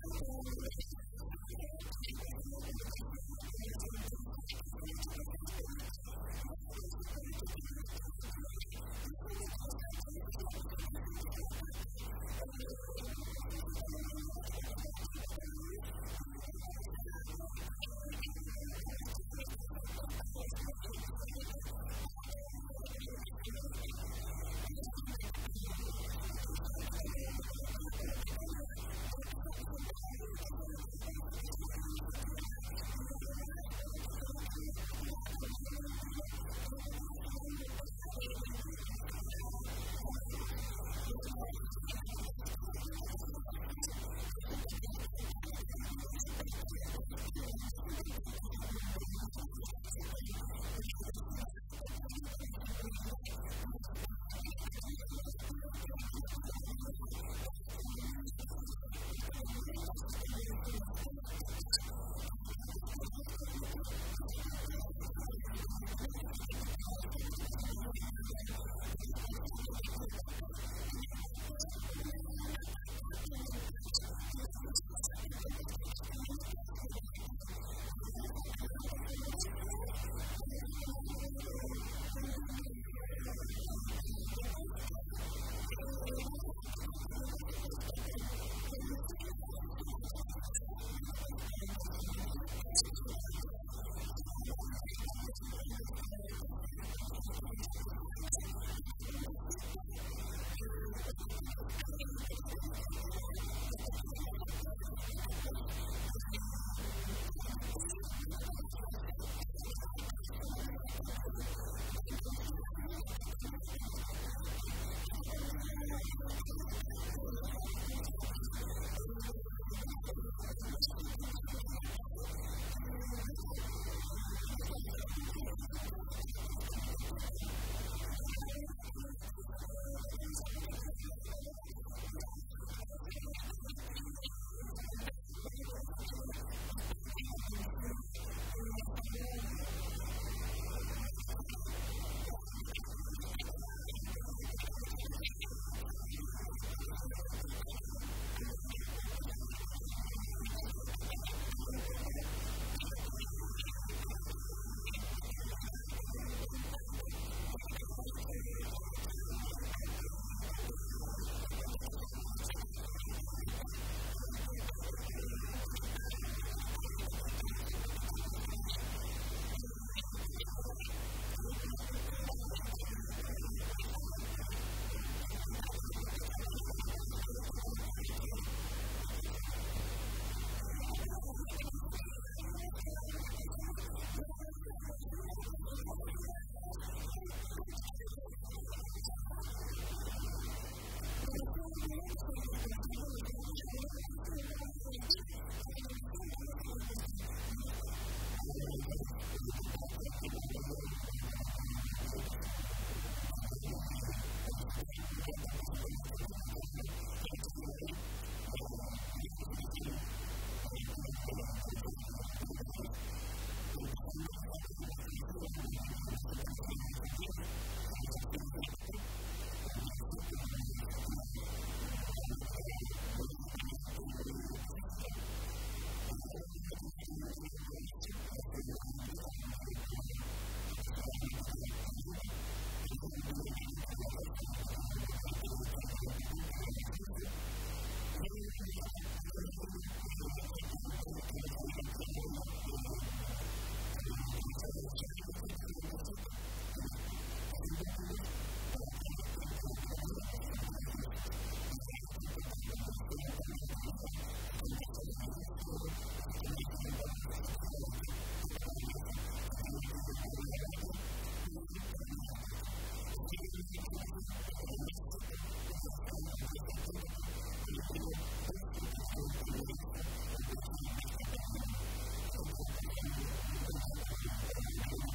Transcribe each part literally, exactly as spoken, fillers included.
Thank you.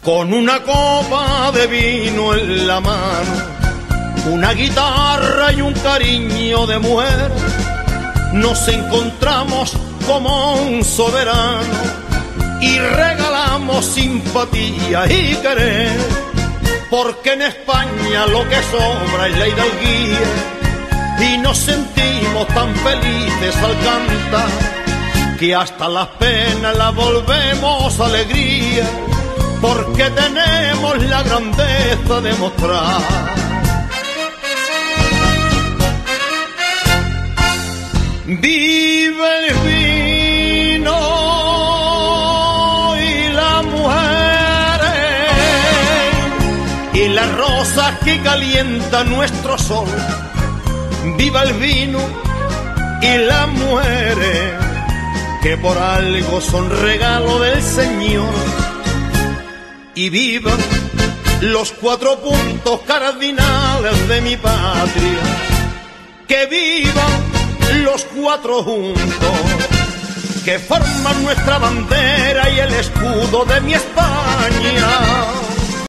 con una copa de vino en la mano, una guitarra y un cariño de mujer, nos encontramos como un soberano y regalamos simpatía y querer, porque en España lo que sobra es la hidalguía y nos sentimos tan felices al cantar que hasta las penas las volvemos alegría, porque tenemos la grandeza de mostrar. Vive el vino y las mujeres y las rosas que calientan nuestro sol. Viva el vino y las mujeres, que por algo son regalo del Señor. Y vivan los cuatro puntos cardinales de mi patria, que vivan los cuatro juntos, que forman nuestra bandera y el escudo de mi España.